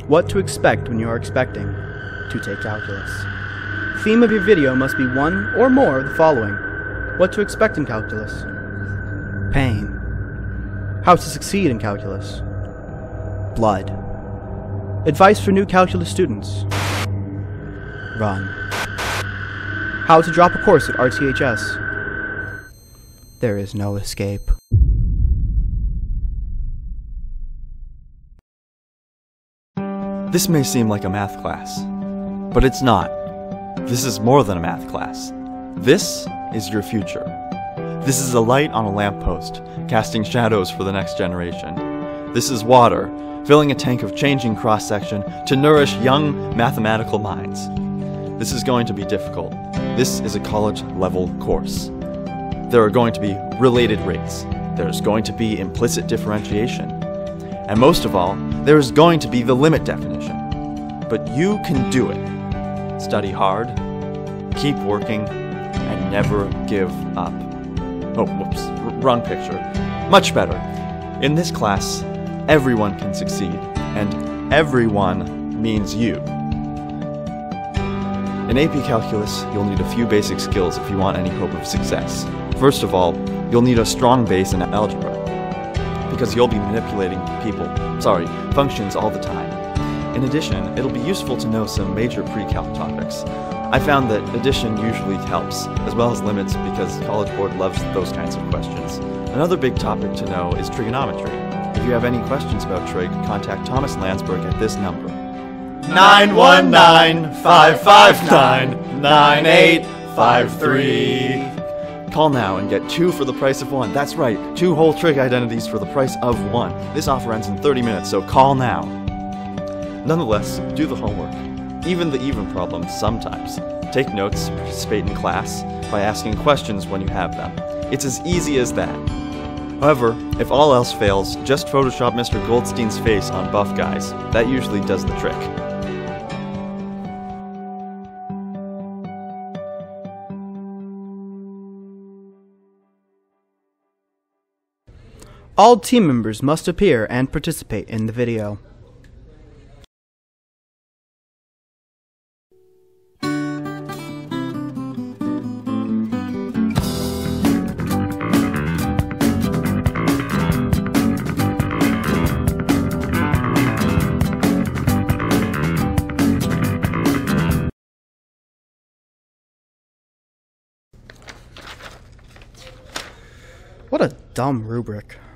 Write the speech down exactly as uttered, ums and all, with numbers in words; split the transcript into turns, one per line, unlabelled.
What to expect when you are expecting to take calculus. Theme of your video must be one or more of the following. What to expect in calculus. Pain. How to succeed in calculus. Blood. Advice for new calculus students. Run. How to drop a course at R T H S. There is no escape.
This may seem like a math class, but it's not. This is more than a math class. This is your future. This is a light on a lamppost, casting shadows for the next generation. This is water, filling a tank of changing cross-section to nourish young mathematical minds. This is going to be difficult. This is a college-level course. There are going to be related rates. There's going to be implicit differentiation. And most of all, there's going to be the limit definition. But you can do it. Study hard, keep working, and never give up. Oh, whoops, R- wrong picture. Much better. In this class, everyone can succeed, and everyone means you. In A P Calculus, you'll need a few basic skills if you want any hope of success. First of all, you'll need a strong base in algebra, because you'll be manipulating people, sorry, functions all the time. In addition, it'll be useful to know some major pre-calc topics. I found that addition usually helps, as well as limits, because College Board loves those kinds of questions. Another big topic to know is trigonometry. If you have any questions about trig, contact Thomas Landsberg at this number.
nine one nine, five five nine, nine eight five three.
Call now and get two for the price of one. That's right, two whole trig identities for the price of one. This offer ends in thirty minutes, so call now. Nonetheless, do the homework. Even the even problems sometimes. Take notes, participate in class, by asking questions when you have them. It's as easy as that. However, if all else fails, just Photoshop Mister Goldstein's face on buff guys. That usually does the trick.
All team members must appear and participate in the video. What a dumb rubric.